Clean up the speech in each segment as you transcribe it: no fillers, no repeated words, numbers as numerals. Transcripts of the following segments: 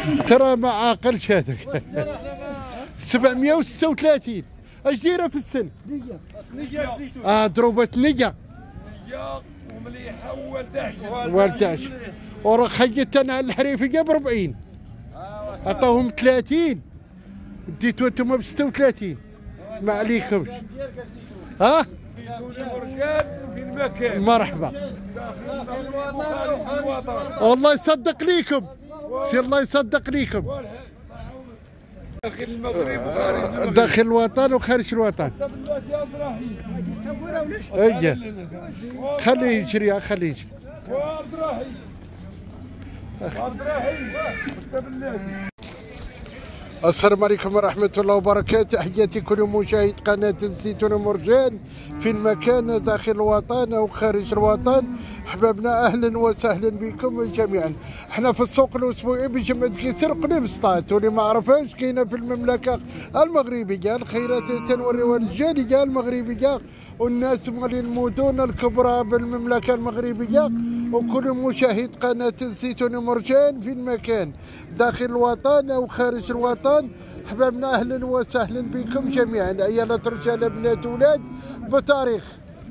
ترى ما عاقلش هذاك. 736. اش دايره في السن؟ نية. ضروبة نية. ومليحة وولداش. وراه خيت انا الحريفية ب 40. عطاهم 30. ديتو انتم ب 36. ما عليكمش. ها؟ في المكان. مرحبا. والله يصدق ليكم. سير الله يصدق ليكم. داخل المغرب وخارج داخل الوطن وخارج الوطن. اي خليه يجري خليه يجري. السلام عليكم ورحمة الله وبركاته. تحياتي كل مشاهد قناة الزيتون مرجان في المكان داخل الوطن أو خارج الوطن. أحبابنا أهلا وسهلا بكم جميعا. احنا في السوق الأسبوعي بجمعية كيسر قليم سطات، واللي ما عرفاش كاينة في المملكة المغربية الخيرات تنوري الجالية المغربية والناس مال المدن الكبرى بالمملكة المغربية وكل مشاهد قناة الزيتون مرجان في المكان داخل الوطن أو خارج الوطن. أحبابنا أهلا وسهلا بكم جميعا. عيالات رجال بنات ولاد بتاريخ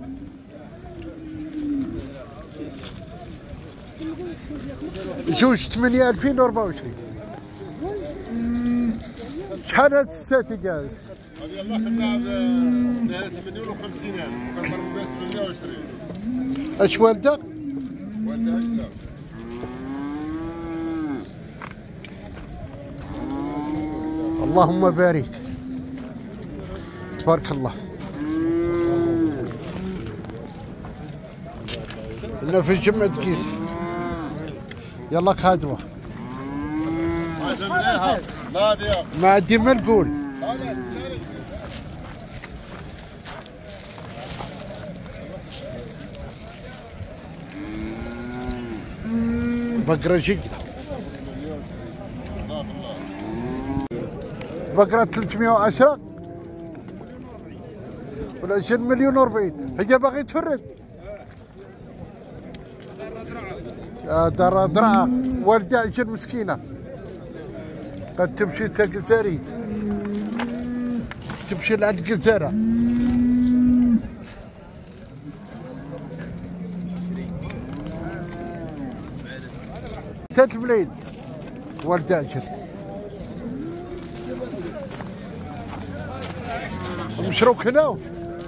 جوج 8 2024. شحال هاد الستات جاهز؟ هذه الله خدناها ب 58,000 كنضربوا بها 720. اش والده؟ والده أشلاف. اللهم بارك تبارك الله. انا في جمعة كيسر. يلا خادوه. ما عندي ما نقول. بقرة جيدة. بقرة 310 ولا 20 مليون و40. هي باغي تفرد. دار درعا والدة عجل مسكينة قد تمشي تاكزاريت تمشي لعند الجزارة. ثلاث ملايين والدة عجل. مشروك هنا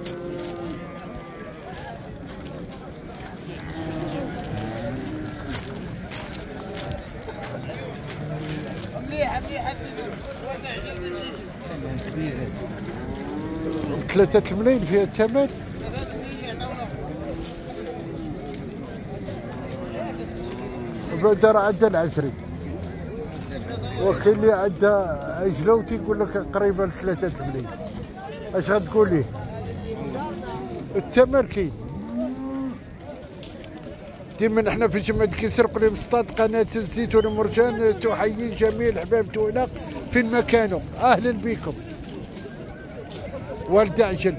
ثلاثة ملايين فيها الثمن. بعد راه عندها العزري وكاين اللي عندها عجلة وتيقول لك قريبة ل 3 ملايين. اش غتقول ليه؟ الثمن كاين. ديما احنا في جمعية كيسر قليم سطات قناة الزيتون مرجان تحيي جميع الحباب تونا في مكانه. اهلا بكم. والد عجل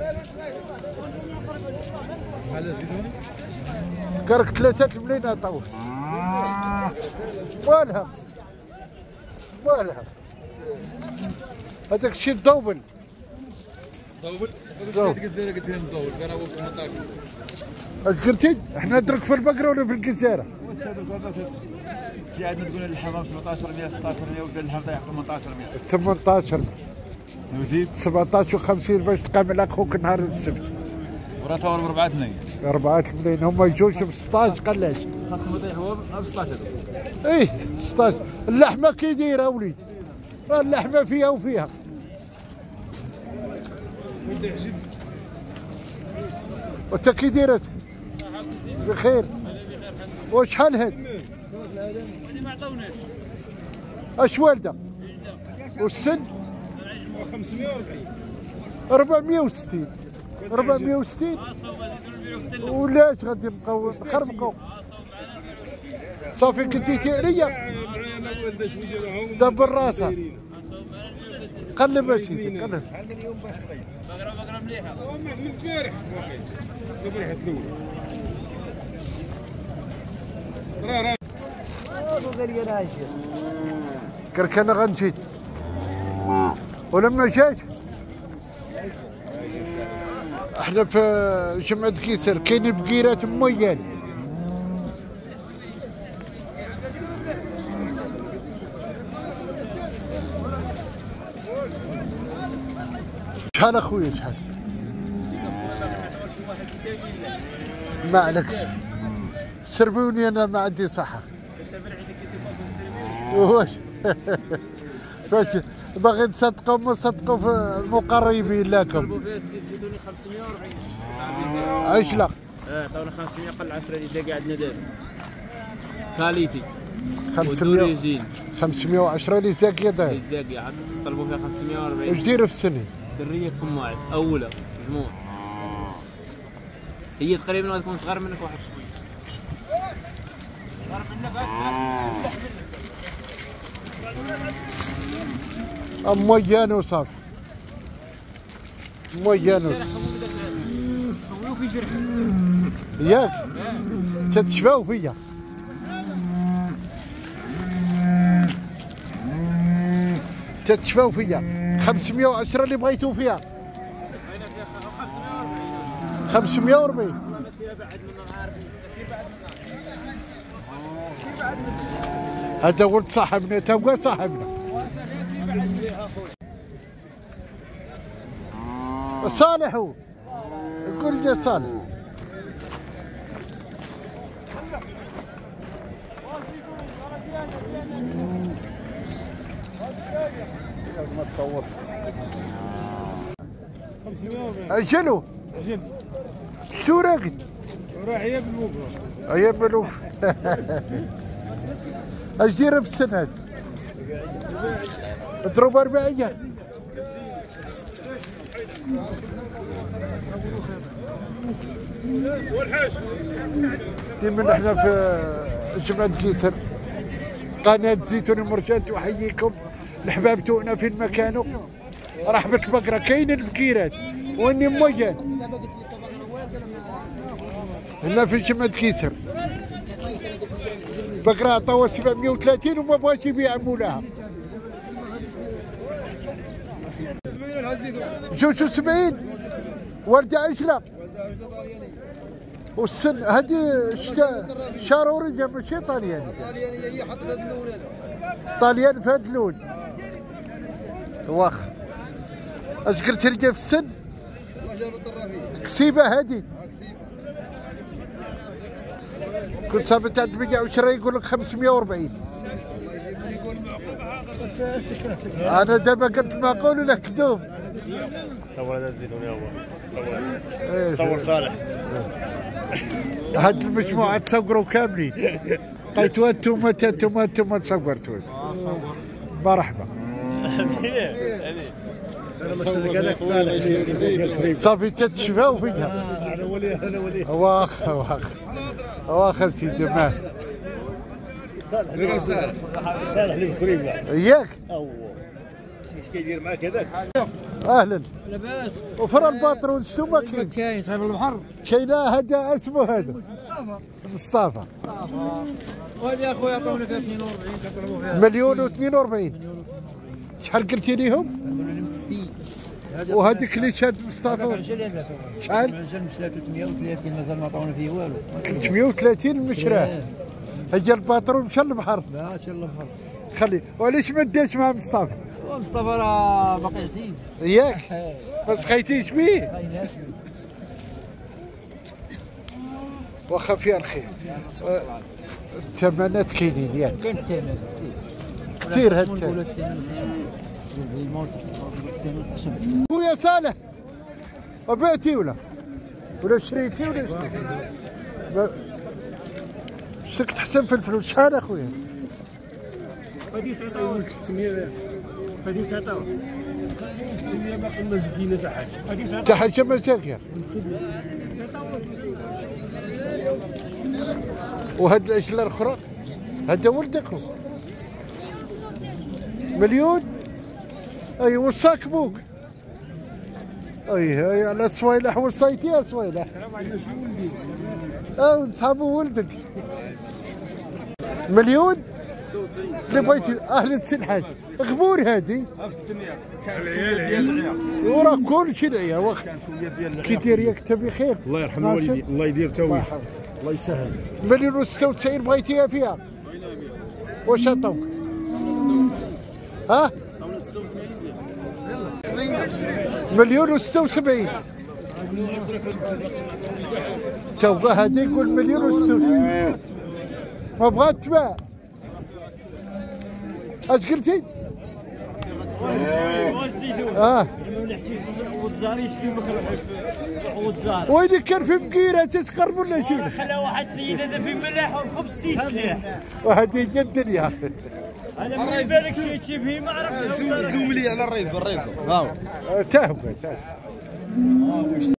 قالك 3 ملايين عطاوه. والها هذاك الشيء ضوبل. اش قلتي؟ احنا ندرك في البقره ولا في الجزيره؟ في عندنا تقول الحمام 1700 1600 وكان اللحم طايح 1800. 18 وزيد 17 و50 باش تقام على خوك نهار السبت. وراه تصور ب 4 ملايين. 4 ملايين هما يجوش ب 16 قلاش. خاصهم يطيحوا ب 16. ايه 16. اللحمه كي دايره وليد؟ راه اللحمه فيها وفيها. وانت كي دايره؟ بخير. وشحال هاد؟ ما عطاوناش. اش والده؟ والسن؟ 460. 460 ولا اش غادي نبقاو نخربقوا؟ صافي كنتي عليا دبر راسها. قلب اسيدي قلب. بقرة مليحة. من البارح البارح الاول. راه قال لي انا عايش. قال انا غنجي ولما جاش احنا في جمعة كيسر كاين بقيرات مويان شحال اخويا شحال ما عليكش سربوني انا ما عندي صحة واش باش باغي تصدقوا ما تصدقوا في المقربين لكم. عايش لا عطاونا 500 قل 10 اللي كاع عندنا دابا كاليتي 510 اللي زاكيه داير اللي زاكيه طلبوا فيها 540. واش دايره في السنه؟ دريه فماعد اولى مجموع هي تقريبا غتكون صغار منك واحد شويه صغار منك مويان وصافي مويان في جرح ياك تتشفاو فيا تتشفاو فيا 510 اللي بغيتو فيها 540 هذا ولد صاحبنا تبقى صاحبنا صالح هو قول لي صالح ما تصور اجلو شتو راقد راح هي بالموقف هي بالوف اش دايره في السنه اضرب 400 ديما احنا في جمعة كيسر قناة زيتون المرجان تحييكم الحباب تونا فين ما كانوا رحبة البقرة كاين البكيرات واني مويان هنا في جمعة كيسر بقرة عطاوها 730 وما بغاش يبيع مولاها 72 والدة عجلة والسن هذه شارورية ماشي طاليانية طاليانية هي حطت هذا اللون هذا طاليان في هذا اللون واخ اش قلت لي في السن؟ والله جاب الطرافين كسيبة هذه كسيبة كنت صابت عند 120 يقول لك 540 الله يجيب يقول معقول انا دابا قلت معقول ولا كذوب صور هذا الزيتون يا هو صور صالح هاد المجموعة تصوروا كاملين لقيتوها انتوما تصورتوا مرحبا صافي تتشفاو فيها انا ولي واخا سيدي ماه صالح لي بخريب ياك اش كيدير معاك هذاك اهلا لاباس وفرا الباترون شنو ما كاين كاين صاحب البحر كاين هذا اسمه هذا مصطفى وهذه يا خويا عطاونا فيها 42 كنطلبوا فيها مليون و42 شحال قلتي ليهم؟ نقولوا لهم 60 وهذيك اللي شاد مصطفى شحال؟ العجل مش 330 مازال ما عطاونا فيه والو 330 المشراه هي الباترون مشى للبحر لا شاء الله البحر خلي وعلاش ما داش مع مصطفى؟ مصطفى راه باقي عزيز ياك ما سقيتيش بيه واخا فيها الخير الثمنات كاينين ياك كاين الثمن كثير هاد الثمن خويا صالح وبعتي ولا شريتي ولا شك تحسن في الفلوس شحال اخويا؟ غادي تعطاو 600 غادي تعطاو 600 ما قلنا زكينه تاع حاجه غادي تعطاو تاع حاجه مزاكيه وهاد العجله الاخرى هذا ولدك مليون اي وصاك بوك اي على صويلح وصيتي يا صويلح نصحابو ولدك مليون اللي بغيتي اهل سي الحاج غبور هادي وراه كلشي العيا واخا كي داير ياك انت بخير الله يرحم والدي الله يدير توي الله يسهل. مليون و96 بغيتيها فيها واش عطاوك؟ ها؟ مليون و76 توقع هذا يقول مليون و96 ما بغات تباع. اش قلتي؟ وين كان في بقيره تتقرب ولا شي؟ خلا واحد سيد هذا في ملاح والخبز سيد مليح. وهذه هي الدنيا. انا من بالك شي فيه ما عرفت. زوم لي على الريز تا هو